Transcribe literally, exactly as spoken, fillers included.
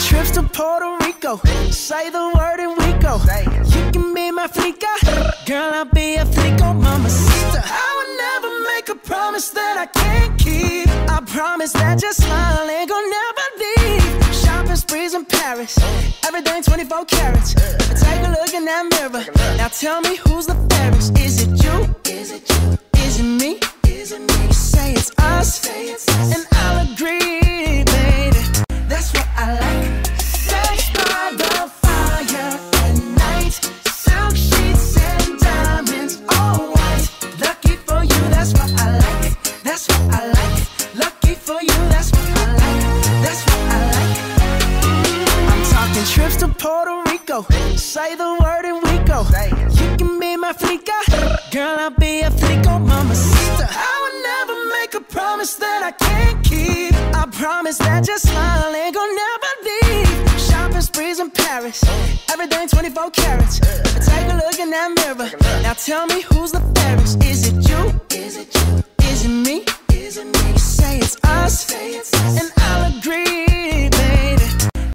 trips to Puerto Rico. Say the word and we go. You can be my flica, girl, I'll be a flico, mamacita. I would never make a promise that I can't keep. I promise that your smile ain't gon' never leave. Shopping sprees in Paris, everything twenty-four carats. Take a look in that mirror. Now tell me who's the fairest. Is it you? Is it you? Is it me? Is it me? Say it's us, and I'll agree, baby. That's what I like. Sex by the fire at night. Silk sheets and diamonds, all white. Lucky for you, that's what I like. That's what I like. Lucky for you, that's what I like. That's what I like. I'm talking trips to Puerto Rico. Say the word and we go. You can be my flica, girl, I'll be a flico, mamacita. I would never make a promise that I can't keep. I promise that your smile ain't gon' never leave. Shopping sprees in Paris, everything twenty-four carats. Take a look in that mirror. Now tell me who's the fairest. Is it you? Is it you? Is it me? Is it me? Say it's us, and I'll agree.